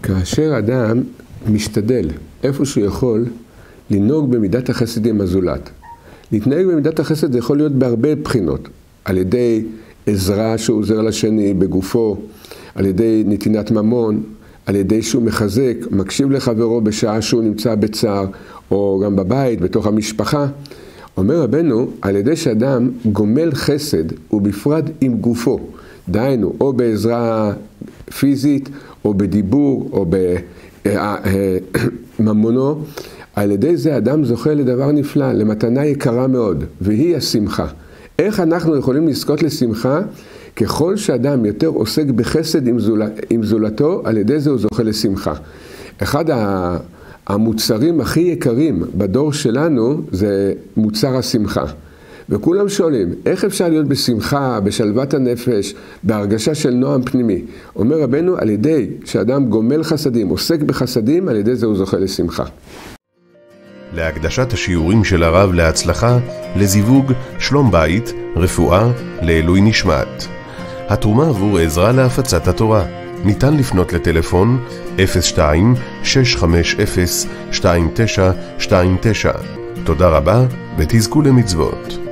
כאשר אדם משתדל איפה שהוא יכול לנהוג במידת החסד עם הזולת. להתנהג במידת החסד זה יכול להיות בהרבה בחינות. על ידי עזרה שהוא עוזר לשני בגופו, על ידי נתינת ממון, על ידי שהוא מחזק, מקשיב לחברו בשעה שהוא נמצא בצער, או גם בבית, בתוך המשפחה. אומר רבנו, על ידי שאדם גומל חסד ובפרט עם גופו, דהיינו, או בעזרה פיזית, או בדיבור, או בממונו, על ידי זה אדם זוכה לדבר נפלא, למתנה יקרה מאוד, והיא השמחה. איך אנחנו יכולים לזכות לשמחה? ככל שאדם יותר עוסק בחסד עם זולתו, על ידי זה הוא זוכה לשמחה. אחד המוצרים הכי יקרים בדור שלנו זה מוצר השמחה. וכולם שואלים, איך אפשר להיות בשמחה, בשלוות הנפש, בהרגשה של נועם פנימי? אומר רבנו, על ידי שאדם גומל חסדים, עוסק בחסדים, על ידי זה הוא זוכה לשמחה. להקדשת השיעורים של הרב להצלחה, לזיווג, שלום בית, רפואה, לעילוי נשמת. התרומה עבור עזרה להפצת התורה. ניתן לפנות לטלפון 02-650-2929. תודה רבה ותזכו למצוות.